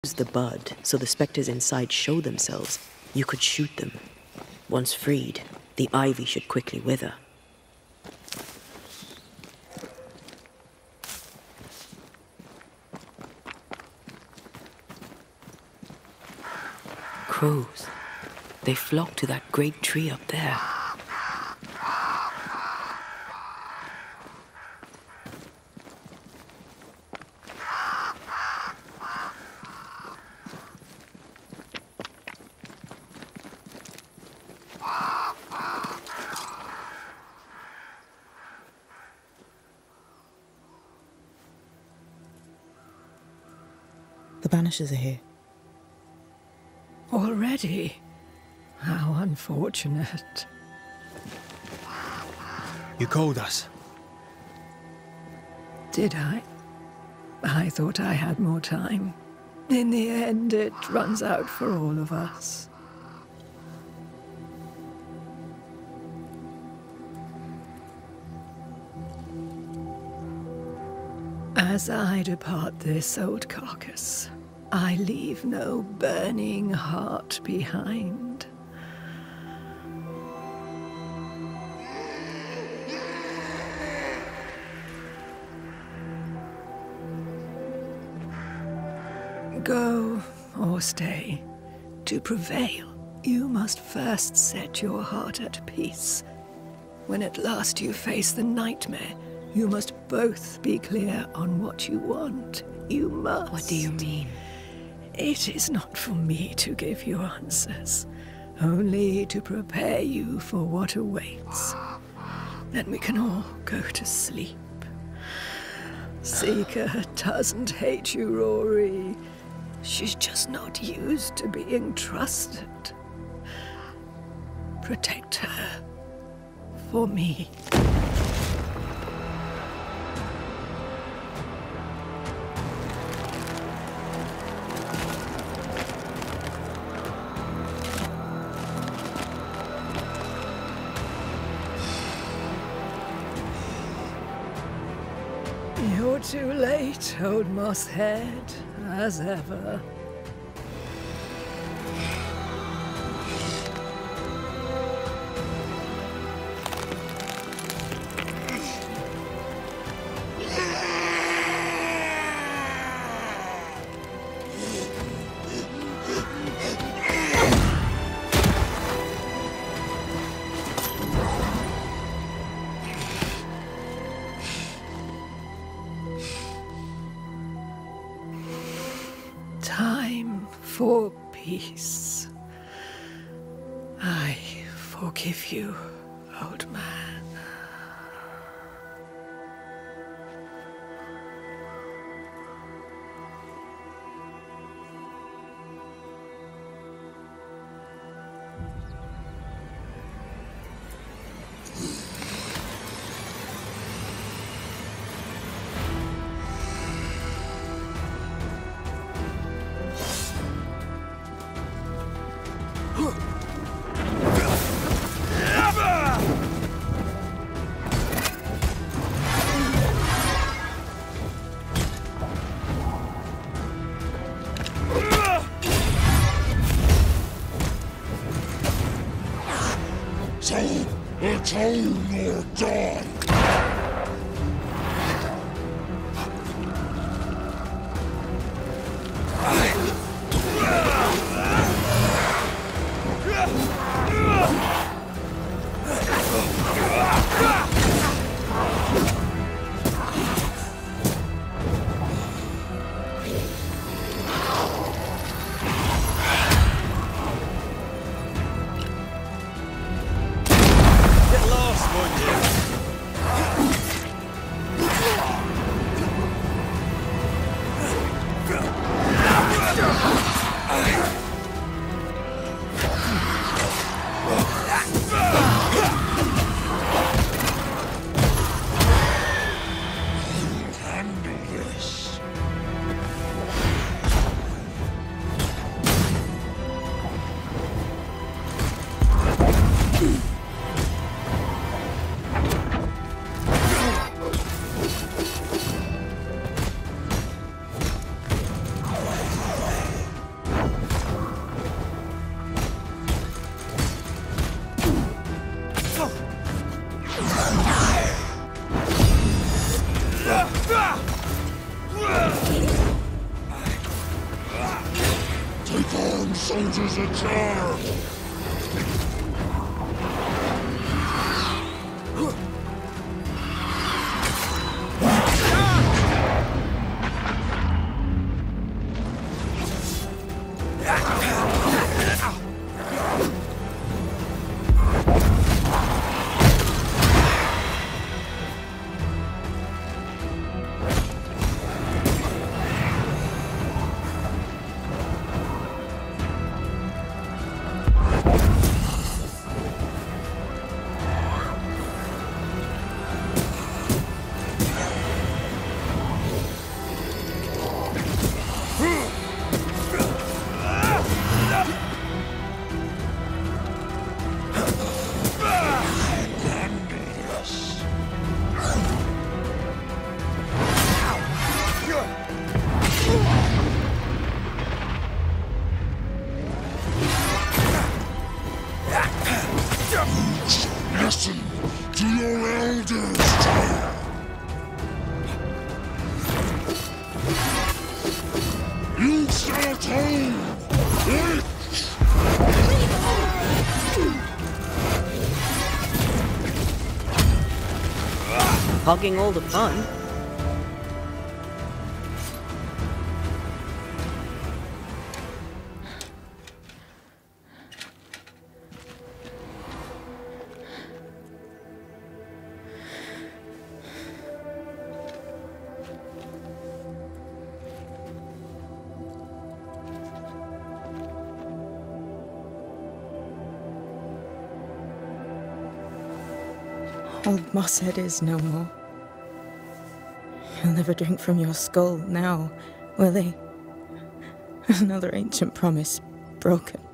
Use the bud so the specters inside show themselves, you could shoot them. Once freed, the ivy should quickly wither. Crows. They flock to that great tree up there. The Banishers are here. Already? How unfortunate. You called us. Did I? I thought I had more time. In the end, it runs out for all of us. As I depart this old carcass, I leave no burning heart behind. Go or stay. To prevail, you must first set your heart at peace. When at last you face the nightmare, you must both be clear on what you want. You must. What do you mean? It is not for me to give you answers, only to prepare you for what awaits. Then we can all go to sleep. Seeker doesn't hate you, Rory. She's just not used to being trusted. Protect her. For me. You're too late, old Mosshead, as ever. Time for peace. I forgive you, old man. Atone or die! Get lost, won't you? Take armed soldiers a charge! Listen to your elders, Tyr. You shall atone! Witch! Hogging all the fun. Old Mosshead is no more. He'll never drink from your skull now, will he? Another ancient promise broken.